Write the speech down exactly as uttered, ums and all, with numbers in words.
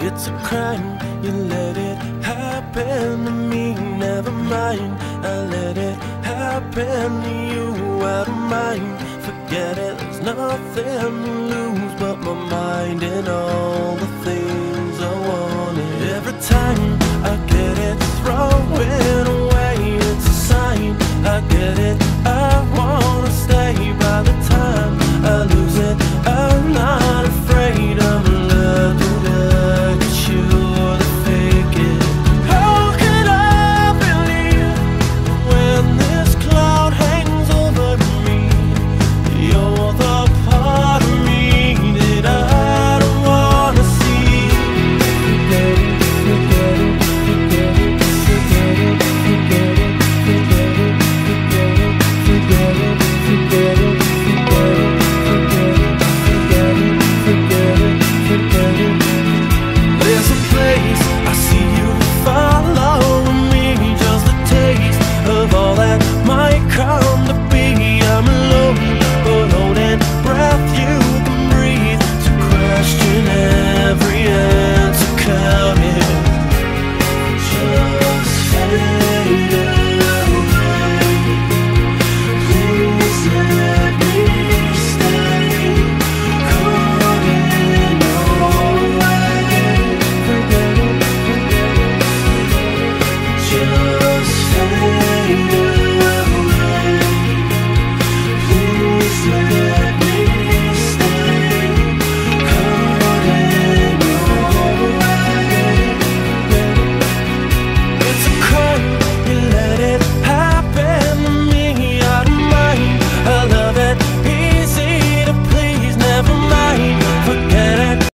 It's a crime, you let it happen to me. Never mind, I let it happen to you. Out of mind, forget it, there's nothing to lose but my mind and all the things